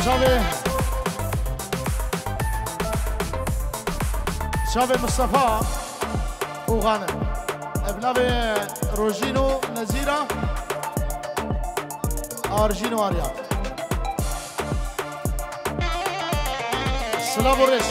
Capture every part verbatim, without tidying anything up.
شابه شابه مصطفى وغانم ابنابي روجينو نزيرة ارجينو اريان سلام وريس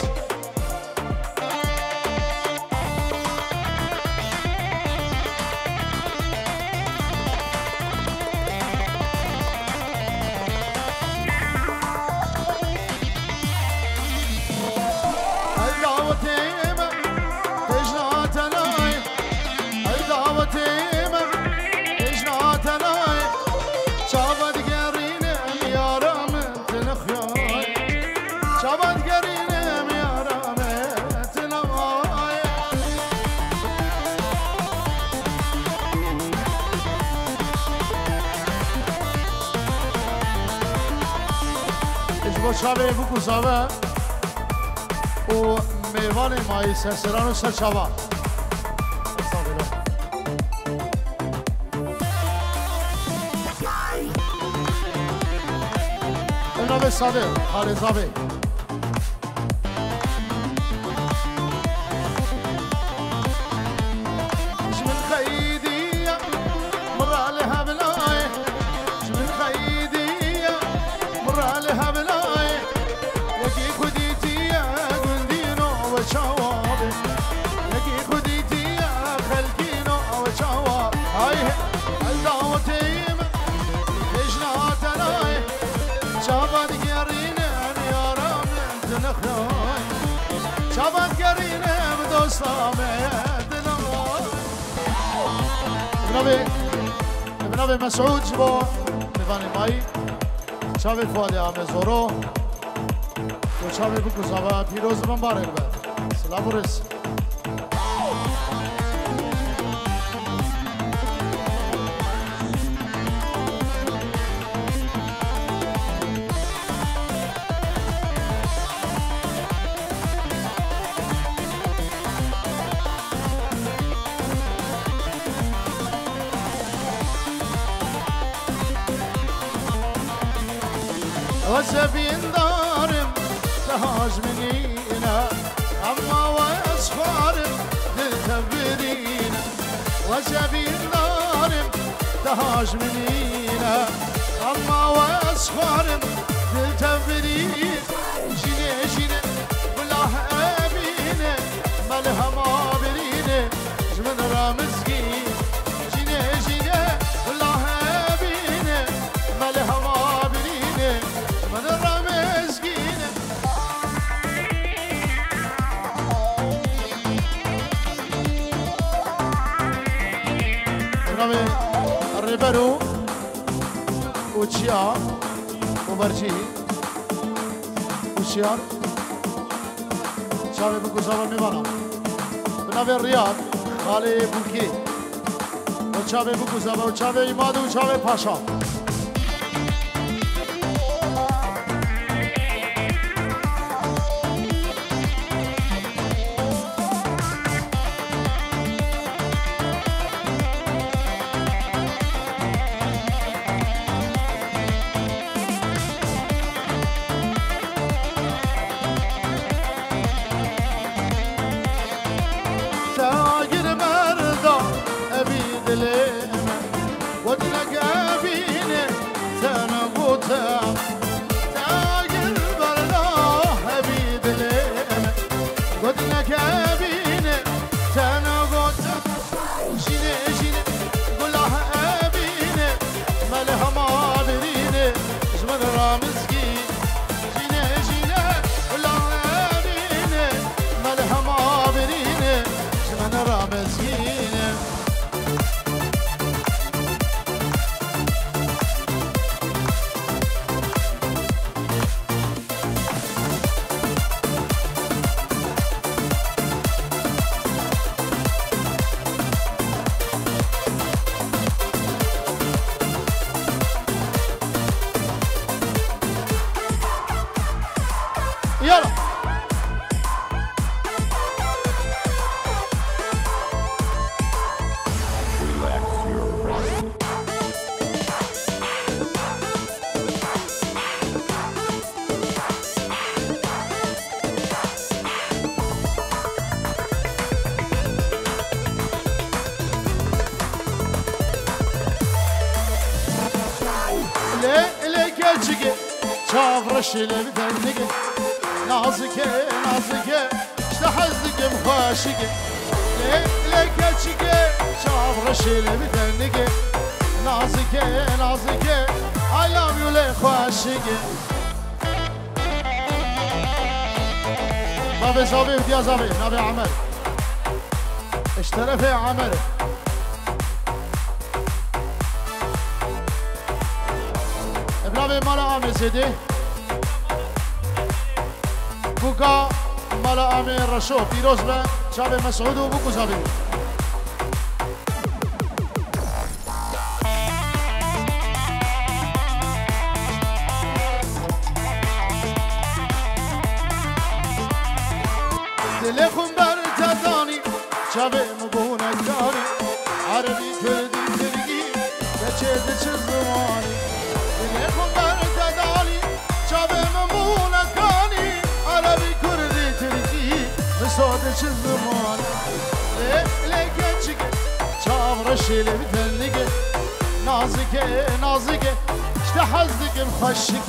شابه بو کوزاوه و میوان مایی سرسران و سرچاوا اینا به ساده خالزاوه جمن خیدی مراله هبلای جمن خیدی مراله هبلای شوابي لقي خديتي يا خلقينو وشواب هاي الدعوتي اجنات الاي شابات قرينا يا رب تنخلوي شابات قرينا بدوسلام دلوي ابن ابن ابي مسعود جبو نفاني ماي شابه فؤاد عام زورو وشابه بكو صبا پیروز مبارک باد سلام ورس وسبين دارم تهاج منينا أما وأسفارم للتبرين وسبين دارم تهاج منينا أما وأسفارم للتبرين جيني جيني بالله أمينة مالها ما برينة جمن رامزقي جيني جيني بالله أمينة مالها ما برينة جمن رامزقي الربرو وشيار وبرجي وشيار شابه بكوزاوا ميوانا بنابي الرياض خالي بوكي وشابه بكوزاوا وشابه إماد وشابه باشا شاف رشي لبدنك نازك نازك اشتحزك مخاشك ليك اتشك شاف رشي لبدنك نازك نازك ايام يولي خواشك بابي صابي وديا صابي نبي عمر اشترى في عمر ابنابي مالا عامي سيدي بوكا مالا عامي رشو بيروز به شابي مسعود و بوكو صابي دلخم برتداني شابي مبونك داري عربي كردي ترقي بچه دچ زماني دلخم برتداني شابي مبونك داري عربي كردي ترقي بچه دچ زماني ليك اتشك شاف رشي لبدنك نازك نازك اشتحزك مخشك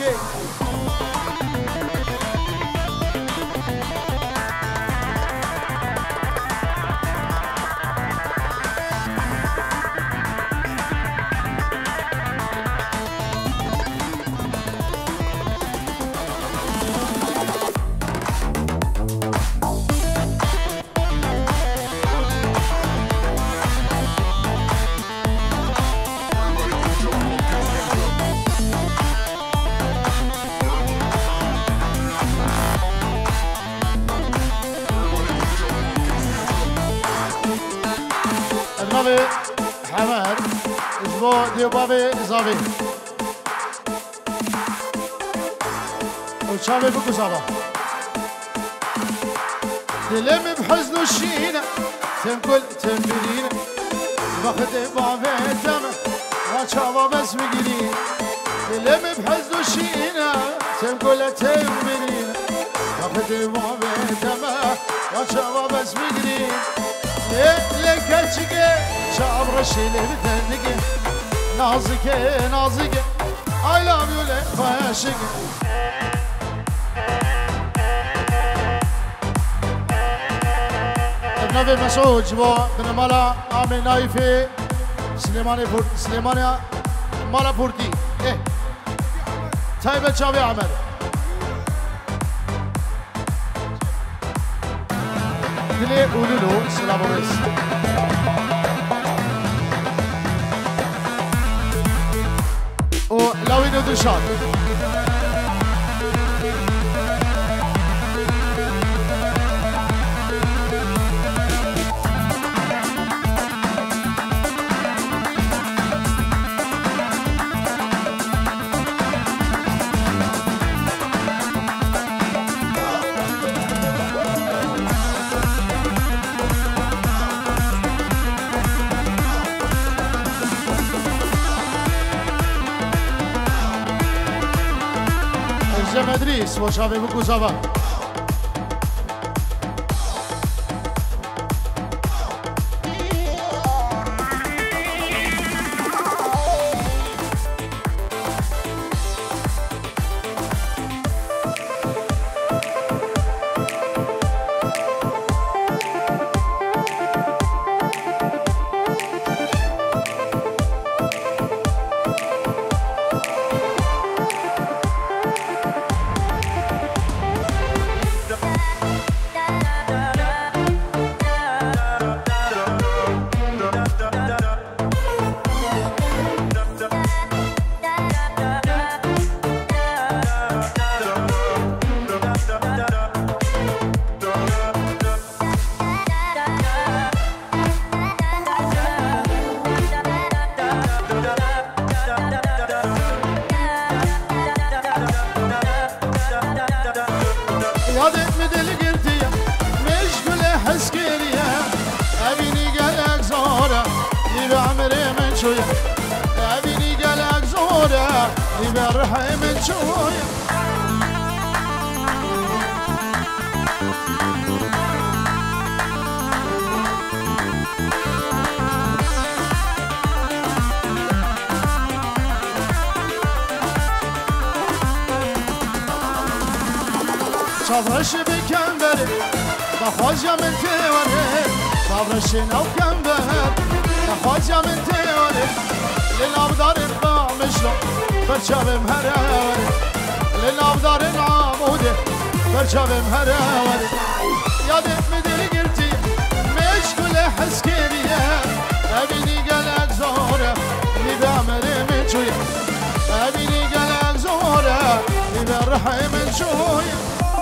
بابي حمد اسبوع ديو بابي زابي وشابي بكو صابا دلم بحزن الشينة تنكل تنبرين بخد بابي تم وشابا بس بقلين دلم بحزن الشينة تنكل تنبرين بخد بابي تم وشابا بس بقلين ليك اتشك شعب رشي لبدنك نازك نازك I love you لك خاشك ابن ابي مسعود جبو بن مالا عامي نايفي سليماني بور سليماني مالا بورتي ايه تايبه شابي عمل دلي قولوا له السلام عليكم ولو ينودوا شاط مدريس وشابي بكو صبا أبيني قلق زورة يبرحي من شوية صبرش بکن بره بخواجه من تیوره صبرش نو کن بره بخواجه من تیوره للابدار قامشلو برچابم هره للابدار عموده برچابم هره یادت میدلی گرتی مشکل حس کریه ابینی گلک زوره میبامره من چویه ابینی گلک زوره میبرحه من چویه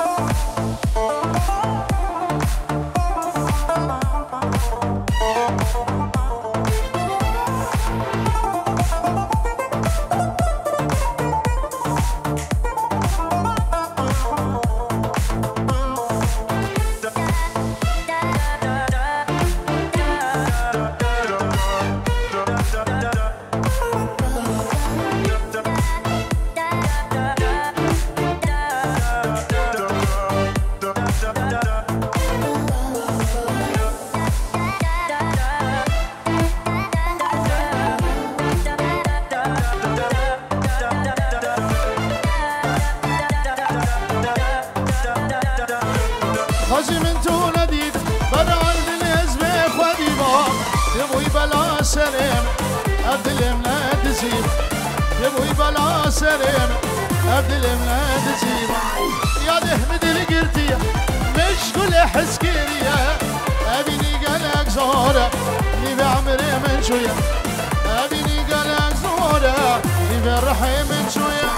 خازی من تو ندید برای دل حزب خودی با یبوی بلا سرم ابدلم ندزیم یبوی بلا سرم ابدلم ندزیم یاده بدل گرتیه مشغول حس کریه ابینی گلک زوره نیو عمره من شویه ابینی گلک زوره نیو رحی من شویه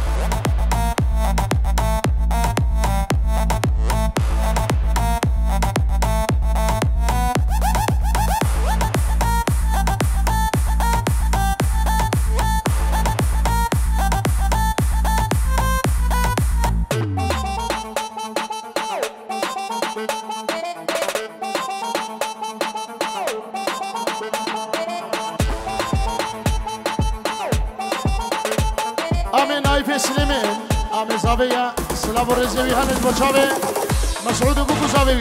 آمین نایف سلیمه آمین زاویه سلام و رزیوی هنج بچاوه مسعود بکو زاویوی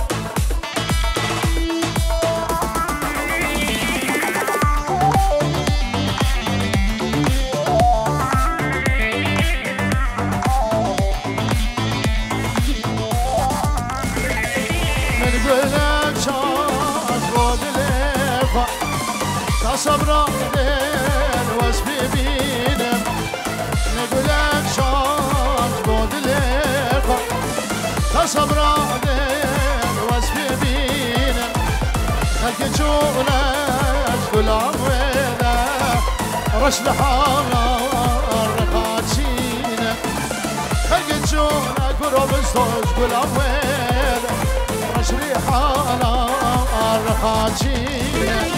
من گلک شاش با دل خوا تا صبرا دل وز ببینم نگولک شاش با دل خوا تا صبرا دل وز ببینم خلق جونش گلام ویده رش لحالا رقاچینه خلق جونش گرابستاش گلام ویده رش لحالا رقاچینه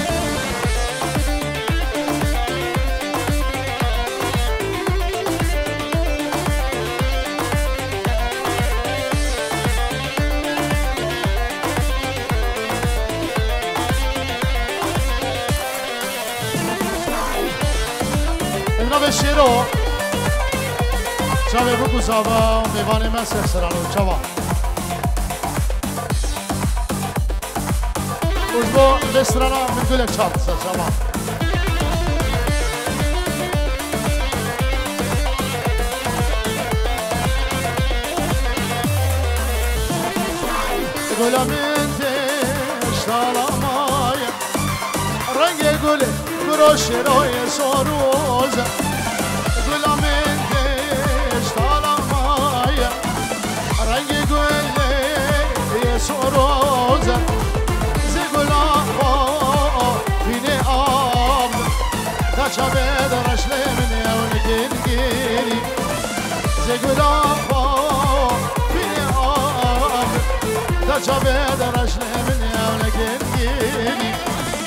به شیرو چاوه بگو زابا میوان من سرسرانو چاوا اوزبو بسترانا من گلک چاپ سر چاوا گلا من تشتالا مایا رنگ گل برو شیروی سروزه گلا من تشتالا مایا رنگ گل سروزه زی گلا بینه آب تا چابه درش لمنی اون گرگیری زی گلا بینه آب تا چابه درش لمنی اون گرگیری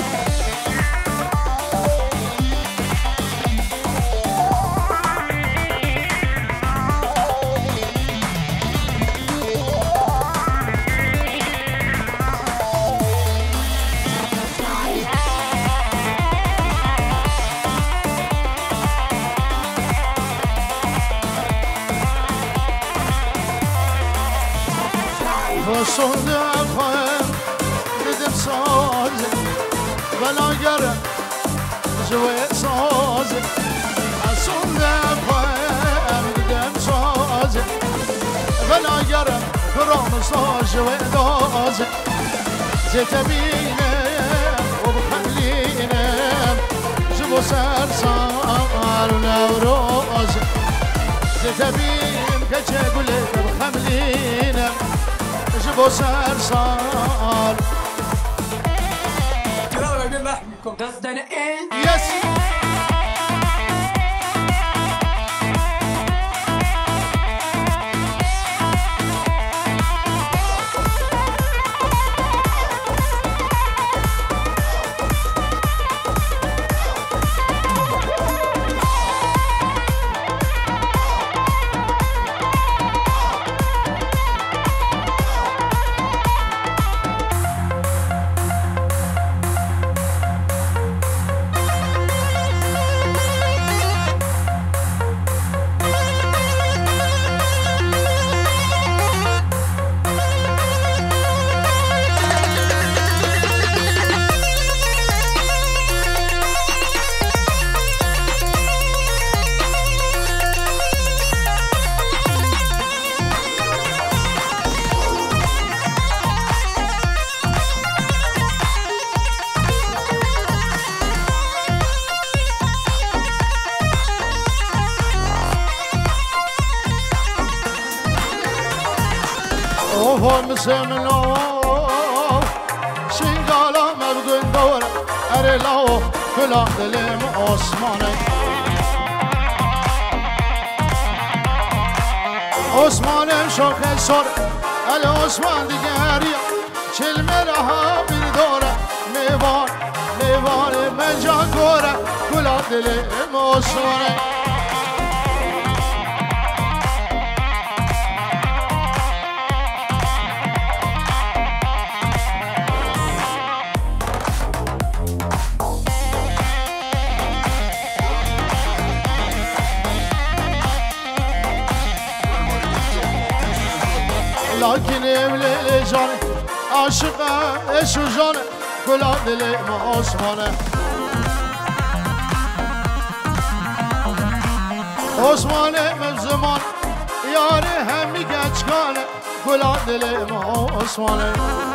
Sonda koyam dedim sazı Bana göre züve sazı Sonda koyam dedim sazı Bana göre مصاج وإداز زيت بينام وبخلينام جبو سرسار ونوروز زيت بين كجا قلت بخملينام جبو سرسار قصدنا ايه يس وهم سمنو شنقالا مبقن دور أريلاو كلا دلم عثماني عثماني شوخ سر العثمان دیگریا چلمه رها بیر دوره میوان میوان منجا گوره کلا دلم عثماني لكن يملي جاني عاشقه ايش وجاني كل عدلي ما عثمانه عثمانه من زمان ياري همي گچکانه كل عدلي ما عثمانه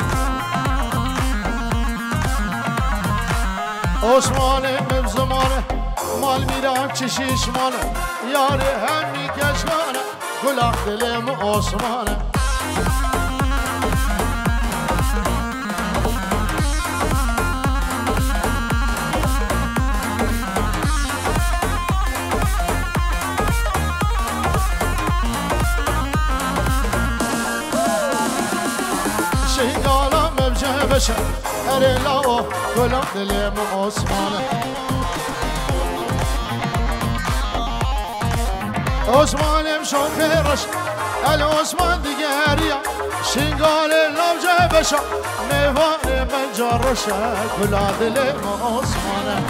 عثمانه من زمانه مال میرم چشیشمانه یاری همی گچکانه كل عدلي ما عثمانه شهيدالا مبجه بشر أريلاو كل دلم عثمانه عثمان مشوق رش العثمان دیگریا شنگال لبجه بشر میوان من جرشه كل دلم عثمانه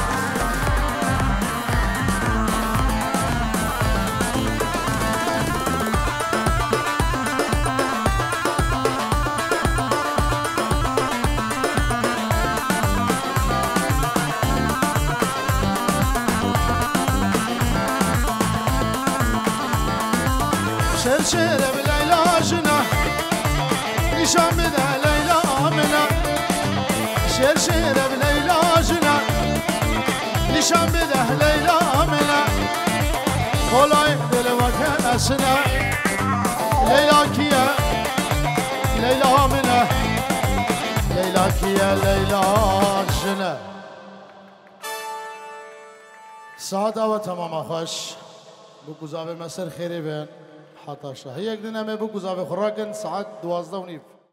شرشره بليلى جنا نشان بده ليلى منا شرشره بليلى جنا نشان بده ليلى منا خلاي دل وكان اسنا ليلى كيا ليلى منا ليلى كيا ليلى جنا ساعة وتمام خوش بگذار مسر خیری بین حتی شهیک دنیا می بگذار خراکن ساعت دوازده و نیم